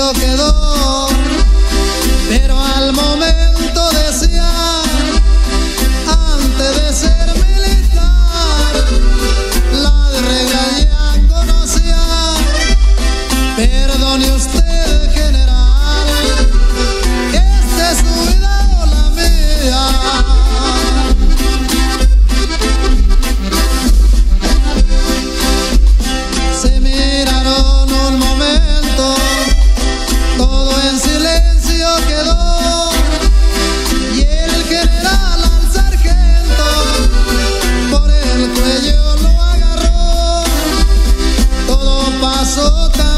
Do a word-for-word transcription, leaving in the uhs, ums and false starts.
silencio quedó, pero al momento decía, antes de ser militar, la regla ya conocía. Perdone usted, general, esta es su vida o la mía. Se miraron un momento, todo en silencio quedó, y el general al sargento por el cuello lo agarró. Todo pasó tan